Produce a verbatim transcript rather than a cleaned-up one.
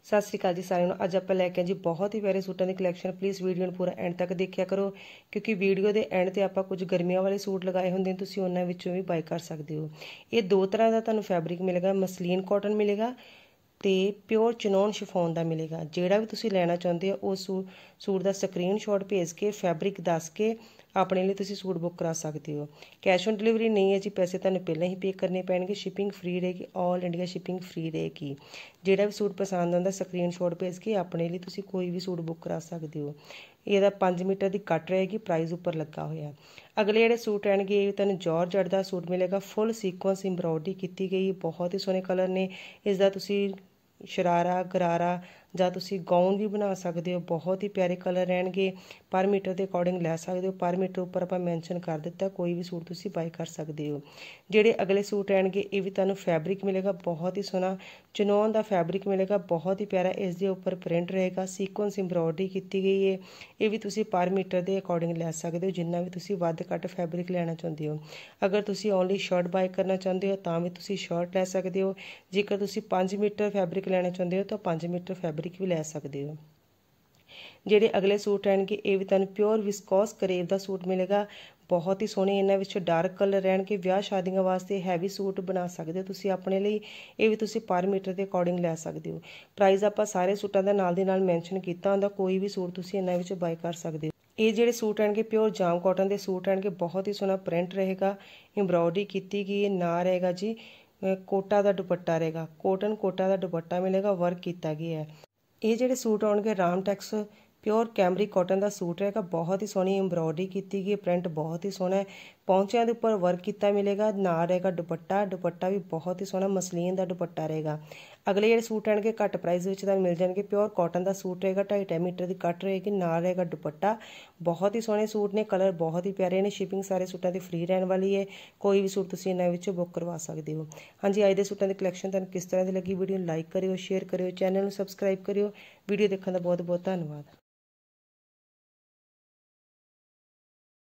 सत श्री अकाल जी सारिਆਂ ਨੂੰ। ਅੱਜ ਆਪਾਂ ਲੈ ਕੇ ਆਏ ਜੀ ਬਹੁਤ ਹੀ ਪਿਆਰੇ ਸੂਟਾਂ ਦੀ ਕਲੈਕਸ਼ਨ। ਪਲੀਜ਼ ਵੀਡੀਓ ਨੂੰ ਪੂਰਾ ਐਂਡ ਤੱਕ ਦੇਖਿਆ ਕਰੋ, ਕਿਉਂਕਿ ਵੀਡੀਓ ਦੇ ਐਂਡ ਤੇ ਆਪਾਂ ਕੁਝ ਗਰਮੀਆਂ ਵਾਲੇ ਸੂਟ ਲਗਾਏ ਹੁੰਦੇ ਨੇ, ਤੁਸੀਂ ਉਹਨਾਂ ਵਿੱਚੋਂ ਵੀ ਬਾਈ ਕਰ ਸਕਦੇ ਹੋ। ਇਹ ਦੋ ਤਰ੍ਹਾਂ ਦਾ ਤੁਹਾਨੂੰ ਫੈਬਰਿਕ ਮਿਲੇਗਾ, ਮਸਲੀਨ ਕਾਟਨ ਮਿਲੇਗਾ ਤੇ ਪਿਓਰ ਚਨੋਨ ਸ਼ਿਫੋਨ ਦਾ ਮਿਲੇਗਾ। ਜਿਹੜਾ ਵੀ ਤੁਸੀਂ ਲੈਣਾ ਚਾਹੁੰਦੇ ਹੋ ਉਹ ਸੂ ਸੂਟ ਦਾ ਸਕਰੀਨਸ਼ਾਟ ਭੇਜ ਕੇ ਫੈਬਰਿਕ ਦੱਸ ਕੇ ਆਪਣੇ ਲਈ ਤੁਸੀਂ ਸੂਟ ਬੁੱਕ ਕਰਾ ਸਕਦੇ ਹੋ। ਕੈਸ਼ ਔਨ ਡਿਲੀਵਰੀ ਨਹੀਂ ਹੈ ਜੀ, ਪੈਸੇ ਤੁਹਾਨੂੰ ਪਹਿਲਾਂ ਹੀ ਪੇ ਕਰਨੇ ਪੈਣਗੇ। ਸ਼ਿਪਿੰਗ ਫ੍ਰੀ ਰਹੇਗੀ, ਆਲ ਇੰਡੀਆ ਸ਼ਿਪਿੰਗ ਫ੍ਰੀ ਰਹੇਗੀ। ਜਿਹੜਾ ਵੀ ਸੂਟ ਪਸੰਦ ਆਉਂਦਾ ਸਕਰੀਨਸ਼ਾਟ ਭੇਜ ਕੇ ਆਪਣੇ ਲਈ ਤੁਸੀਂ ਕੋਈ ਵੀ ਸੂਟ ਬੁੱਕ ਕਰਾ ਸਕਦੇ ਹੋ। ਇਹਦਾ ਪੰਜ ਮੀਟਰ ਦੀ ਕੱਟ ਰਹੇਗੀ, ਪ੍ਰਾਈਸ ਉੱਪਰ ਲੱਗਾ ਹੋਇਆ। ਅਗਲੇ ਜਿਹੜੇ ਸੂਟ ਆਣਗੇ ਇਹ ਤੁਹਾਨੂੰ ਜਾਰਜਟ ਦਾ ਸੂਟ ਮਿਲੇਗਾ, ਫੁੱਲ ਸੀਕੁਐਂਸ ਐਮਬਰੋਇਡਰੀ ਕੀਤੀ ਗਈ, ਬਹੁਤ ਹੀ ਸੋਹਣੇ ਕਲਰ ਨੇ। ਇਸ ਦਾ ਤੁਸੀਂ ਸ਼ਰਾਰਾ ਗਰਾਰਾ ਜਾਂ ਤੁਸੀਂ ਗਾਊਨ ਵੀ ਬਣਾ ਸਕਦੇ ਹੋ। ਬਹੁਤ ਹੀ ਪਿਆਰੇ ਕਲਰ ਰਹਿਣਗੇ। ਪਰ ਮੀਟਰ ਦੇ ਅਕੋਰਡਿੰਗ ਲੈ ਸਕਦੇ ਹੋ। ਪਰ ਮੀਟਰ ਉੱਪਰ ਆਪਾਂ ਮੈਂਸ਼ਨ ਕਰ ਦਿੱਤਾ, ਕੋਈ ਵੀ ਸੂਟ ਤੁਸੀਂ ਬਾਈ ਕਰ ਸਕਦੇ ਹੋ। ਜਿਹੜੇ ਅਗਲੇ ਸੂਟ ਰਹਿਣਗੇ ਇਹ ਵੀ ਤੁਹਾਨੂੰ ਫੈਬਰਿਕ ਮਿਲੇਗਾ, ਬਹੁਤ ਹੀ ਸੋਹਣਾ ਚਨੋਨ ਦਾ ਫੈਬਰਿਕ ਮਿਲੇਗਾ, ਬਹੁਤ ਹੀ ਪਿਆਰਾ। ਇਸ ਦੇ ਉੱਪਰ ਪ੍ਰਿੰਟ ਰਹੇਗਾ, ਸੀਕੁਐਂਸ ਐਮਬਰੋਇਡਰੀ ਕੀਤੀ ਗਈ ਹੈ। ਇਹ ਵੀ ਤੁਸੀਂ ਪਰ ਮੀਟਰ ਦੇ ਅਕੋਰਡਿੰਗ ਲੈ ਸਕਦੇ ਹੋ, ਜਿੰਨਾ ਵੀ ਤੁਸੀਂ ਵੱਧ ਘੱਟ ਫੈਬਰਿਕ ਲੈਣਾ ਚਾਹੁੰਦੇ ਹੋ। ਅਗਰ ਤੁਸੀਂ ਓਨਲੀ ਸ਼ਰਟ ਬਾਈ ਕਰਨਾ ਚਾਹੁੰਦੇ ਹੋ ਤਾਂ ਵੀ ਤੁਸੀਂ ਸ਼ਰਟ ਲੈ ਸਕਦੇ ਹੋ। ਜੇਕਰ ਤੁਸੀਂ ਪੰਜ ਮੀਟਰ ਫੈਬਰਿਕ ਲੈਣਾ ਚਾਹੁੰਦੇ ਹੋ ਤਾਂ ਪੰਜ ਮੀਟਰ ਫੈਬਰਿਕ ਵੀ ਲੈ ਸਕਦੇ ਹੋ। ਜਿਹੜੇ ਅਗਲੇ ਸੂਟ ਰਹਿਣਗੇ ਇਹ ਵੀ ਤੁਹਾਨੂੰ ਪਿਓਰ ਵਿਸਕੋਸ ਕਰੇਵ ਦਾ ਸੂਟ ਮਿਲੇਗਾ, ਬਹੁਤ ਹੀ ਸੋਹਣੇ। ਇਹਨਾਂ ਵਿੱਚ ਡਾਰਕ ਕਲਰ ਰਹਿਣਗੇ। ਵਿਆਹ ਸ਼ਾਦੀਆਂ ਵਾਸਤੇ ਹੈਵੀ ਸੂਟ ਬਣਾ ਸਕਦੇ ਹੋ ਤੁਸੀਂ ਆਪਣੇ ਲਈ। ਇਹ ਵੀ ਤੁਸੀਂ ਪਰ ਮੀਟਰ ਦੇ ਅਕੋਰਡਿੰਗ ਲੈ ਸਕਦੇ ਹੋ। ਪ੍ਰਾਈਸ ਆਪਾਂ ਸਾਰੇ ਸੂਟਾਂ ਦਾ ਨਾਲ ਦੀ ਨਾਲ ਮੈਂਸ਼ਨ ਕੀਤਾ ਹੁੰਦਾ, ਕੋਈ ਵੀ ਸੂਟ ਤੁਸੀਂ ਇਹਨਾਂ ਵਿੱਚ ਬਾਈ ਕਰ ਸਕਦੇ ਹੋ। ਇਹ ਜਿਹੜੇ ਸੂਟ ਆਣਗੇ ਪਿਓਰ ਜਾਮ ਕਾਟਨ ਦੇ ਸੂਟ ਆਣਗੇ, ਬਹੁਤ ਹੀ ਸੋਹਣਾ ਪ੍ਰਿੰਟ ਰਹੇਗਾ, ਐਮਬਰੋਇਡਰੀ ਕੀਤੀ ਗਈ ਹੈ। ਨਾ ਰਹੇਗਾ ਜੀ ਕੋਟਾ ਦਾ ਦੁਪੱਟਾ ਰਹੇਗਾ, ਕੋਟਨ ਕੋਟਾ ਦਾ ਦੁਪੱਟਾ ਮਿਲੇਗਾ, ਵਰਕ ਕੀਤਾ ਗਿਆ ਹੈ। ਇਹ ਜਿਹੜੇ ਸੂਟ ਆਉਣਗੇ ਰਾਮਟੈਕਸ ਪਿਓਰ ਕੈਮਰਿਕ ਕਾਟਨ ਦਾ ਸੂਟ ਰਹੇਗਾ, ਬਹੁਤ ਹੀ ਸੋਹਣੀ ਐਮਬਰੋਇਡਰੀ ਕੀਤੀ ਗਈ, ਪ੍ਰਿੰਟ ਬਹੁਤ ਹੀ ਸੋਹਣਾ ਹੈ। ਪੌਂਚਿਆਂ ਦੇ ਉੱਪਰ ਵਰਕ ਕੀਤਾ ਮਿਲੇਗਾ। ਨਾਲ ਰਹੇਗਾ ਦੁਪੱਟਾ, ਦੁਪੱਟਾ ਵੀ ਬਹੁਤ ਹੀ ਸੋਹਣਾ ਮਸਲੀਨ ਦਾ ਦੁਪੱਟਾ ਰਹੇਗਾ। ਅਗਲੇ ਜਿਹੜੇ ਸੂਟ ਆਣਗੇ ਘੱਟ ਪ੍ਰਾਈਸ ਵਿੱਚ ਤੁਹਾਨੂੰ ਮਿਲ ਜਾਣਗੇ। ਪਿਓਰ ਕਾਟਨ ਦਾ ਸੂਟ ਰਹੇਗਾ, ਢਾਈ ਢਾਈ ਮੀਟਰ ਦੀ ਕੱਟ ਰਹੇਗੀ, ਨਾਲ ਰਹੇਗਾ ਦੁਪੱਟਾ। ਬਹੁਤ ਹੀ ਸੋਹਣੇ ਸੂਟ ਨੇ, ਕਲਰ ਬਹੁਤ ਹੀ ਪਿਆਰੇ ਨੇ। ਸ਼ਿਪਿੰਗ ਸਾਰੇ ਸੂਟਾਂ ਦੀ ਫ੍ਰੀ ਰਹਿਣ ਵਾਲੀ ਹੈ, ਕੋਈ ਵੀ ਸੂਟ ਤੁਸੀਂ ਇਹਨਾਂ ਵਿੱਚੋਂ ਬੁੱਕ ਕਰਵਾ ਸਕਦੇ ਹੋ। ਹਾਂਜੀ, ਅੱਜ ਦੇ ਸੂਟਾਂ ਦੀ ਕਲੈਕਸ਼ਨ ਤੁਹਾਨੂੰ ਕਿਸ ਤਰ੍ਹਾਂ ਦੀ ਲੱਗੀ? ਵੀਡੀਓ ਨੂੰ ਲਾਈਕ ਕਰਿਓ, ਸ਼ੇਅਰ ਕਰਿਓ, ਚੈਨਲ ਨੂੰ ਸਬਸਕ੍ਰਾਈਬ ਕਰਿਓ। ਵੀਡੀਓ ਦੇਖਣ ਦਾ ਬਹੁਤ ਬਹੁਤ ਧੰਨਵਾਦ।